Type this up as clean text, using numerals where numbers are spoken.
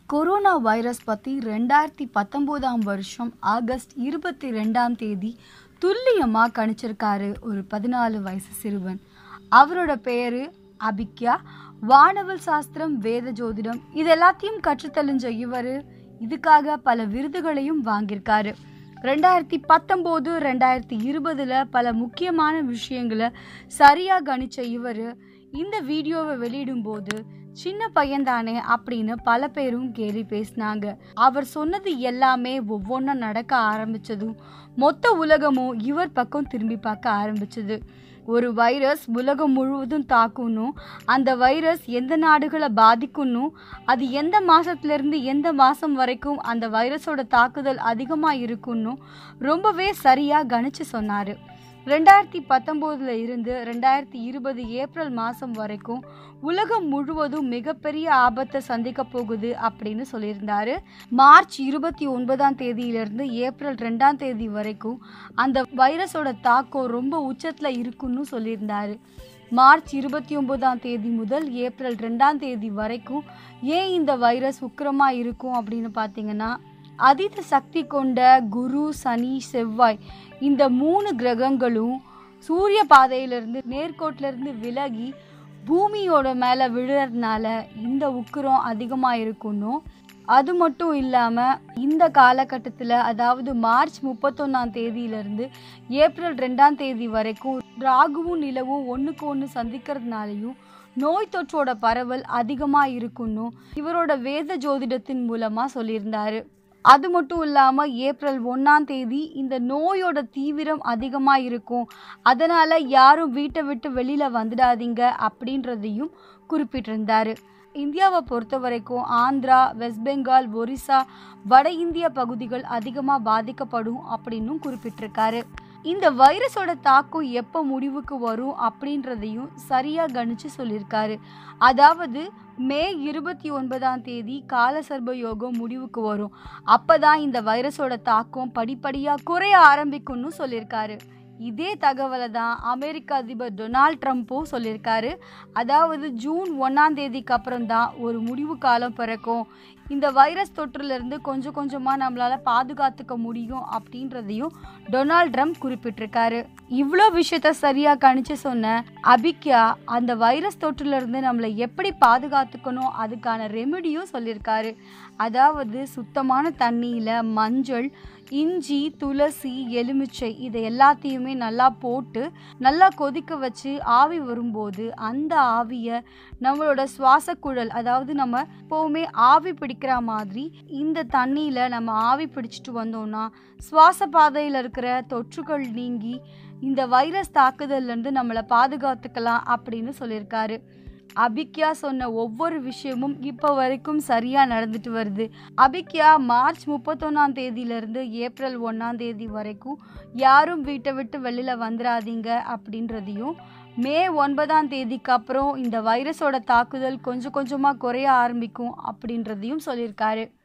Corona virus பற்றி 2019ஆம் வருஷம் ஆகஸ்ட் 22ஆம் தேதி துல்லியமாக கணிச்சிருக்காரு ஒரு 14 வயசு சிறுவன். அவரோட பேர் அபிக்யா. வானவல் சாஸ்திரம், வேத ஜோதிடம் இது எல்லாத்தையும் கற்றுத்தெளிஞ்ச இவர் இதுக்காக பல விருதுகளையும் வாங்கியிருக்காரு. 2019 2020 பல முக்கியமான விஷயங்களை சரியாக கணிச்ச இவர் இந்த வீடியோவை வெளியிடும்போது சின்ன பையன்தானே அப்படின்னு பல பேரும் கேலி பேசினாங்க. அவர் சொன்னது எல்லாமே ஒவ்வொன்றா நடக்க ஆரம்பிச்சதும் மொத்த உலகமும் இவர் பக்கம் திரும்பி பார்க்க ஆரம்பிச்சது. ஒரு வைரஸ் உலகம் முழுவதும் தாக்கணும், அந்த வைரஸ் எந்த நாடுகளை பாதிக்கணும், அது எந்த மாதத்துலேருந்து எந்த மாதம் வரைக்கும் அந்த வைரஸோட தாக்குதல் அதிகமாக இருக்குன்னு ரொம்பவே சரியாக கணிச்சு சொன்னார். 2019 இருந்து 2020 ஏப்ரல் மாதம் வரைக்கும் உலகம் முழுவதும் மிகப்பெரிய ஆபத்தை சந்திக்க போகுது அப்படின்னு சொல்லியிருந்தாரு. மார்ச் 29ஆம் தேதியிலிருந்து ஏப்ரல் 2ஆம் தேதி வரைக்கும் அந்த வைரஸோட தாக்கம் ரொம்ப உச்சத்தில் இருக்குன்னு சொல்லியிருந்தாரு. மார்ச் 29ஆம் தேதி முதல் ஏப்ரல் 2ஆம் தேதி வரைக்கும் ஏன் இந்த வைரஸ் உக்கிரமாக இருக்கும் அப்படின்னு பார்த்தீங்கன்னா, அதீத சக்தி கொண்ட குரு, சனி, செவ்வாய் இந்த 3 கிரகங்களும் சூரிய பாதையிலிருந்து நேர்கோட்டிலிருந்து விலகி பூமியோட மேலே விழுறதுனால இந்த உக்கிரம் அதிகமாக இருக்கணும். அது மட்டும் இல்லாமல் இந்த காலகட்டத்தில், அதாவது மார்ச் 31ஆம் தேதியிலிருந்து ஏப்ரல் 2ஆம் தேதி வரைக்கும் ராகுவும் நிலவும் ஒன்றுக்கு ஒன்று சந்திக்கிறதுனாலையும் நோய் தொற்றோட பரவல் அதிகமாக இருக்குன்னு இவரோட வேத ஜோதிடத்தின் மூலமாக சொல்லியிருந்தாரு. அது மட்டும் இல்லாமல் ஏப்ரல் 1ஆம் தேதி இந்த நோயோட தீவிரம் அதிகமாக இருக்கும், அதனால் யாரும் வீட்டை விட்டு வெளியில் வந்துடாதீங்க அப்படின்றதையும் குறிப்பிட்டிருந்தார். இந்தியாவை பொறுத்த வரைக்கும் ஆந்திரா, வெஸ்ட் பெங்கால், ஒரிசா, வட இந்திய பகுதிகள் அதிகமாக பாதிக்கப்படும் அப்படின்னும் குறிப்பிட்டிருக்காரு. இந்த வைரஸோட தாக்கம் எப்போ முடிவுக்கு வரும் அப்படின்றதையும் சரியாக கணிச்சு சொல்லியிருக்காரு. அதாவது மே 29ஆம் தேதி காலசர்ப யோகம் முடிவுக்கு வரும், அப்போ தான் இந்த வைரஸோட தாக்கம் படிப்படியாக குறைய ஆரம்பிக்கும்னு சொல்லியிருக்காரு. இதே தகவலை தான் அமெரிக்க அதிபர் டொனால்ட் ட்ரம்ப்பும் சொல்லியிருக்காரு. அதாவது ஜூன் 1ஆம் தேதிக்கு அப்புறம் தான் ஒரு முடிவு காலம் பிறக்கும், இந்த வைரஸ் தொற்றுலேருந்து கொஞ்சம் கொஞ்சமாக நம்மளால் பாதுகாத்துக்க முடியும் அப்படின்றதையும் டொனால்ட் ட்ரம்ப் குறிப்பிட்டிருக்காரு. இவ்வளோ விஷயத்த சரியாக கணிச்சு சொன்ன அபிக்யா அந்த வைரஸ் தொற்றுலேருந்து நம்மளை எப்படி பாதுகாத்துக்கணும் அதுக்கான ரெமெடியும் சொல்லியிருக்காரு. அதாவது சுத்தமான தண்ணியில் மஞ்சள், இஞ்சி, துளசி, எலுமிச்சை இதை எல்லாத்தையுமே நல்லா போட்டு நல்லா கொதிக்க வச்சு ஆவி வரும்போது அந்த ஆவியை நம்மளோட சுவாச குழல், அதாவது நம்ம எப்போவுமே ஆவி பிடிக்கிற மாதிரி இந்த தண்ணியில் நம்ம ஆவி பிடிச்சிட்டு வந்தோம்னா சுவாச பாதையில் இருக்கிற தொற்றுகள் நீங்கி இந்த வைரஸ் தாக்குதல்லேருந்து நம்மளை பாதுகாத்துக்கலாம் அப்படின்னு சொல்லியிருக்காரு. அபிக்யா சொன்ன ஒவ்வொரு விஷயமும் இப்போ வரைக்கும் சரியாக நடந்துட்டு வருது. அபிக்யா மார்ச் 31ஆம் தேதியிலிருந்து ஏப்ரல் 1ஆம் தேதி வரைக்கும் யாரும் வீட்டை விட்டு வெளியில் வந்துடாதீங்க அப்படின்றதையும், மே 9ஆம் தேதிக்கு அப்புறம் இந்த வைரஸோட தாக்குதல் கொஞ்சம் கொஞ்சமாக குறைய ஆரம்பிக்கும் அப்படின்றதையும் சொல்லியிருக்காரு.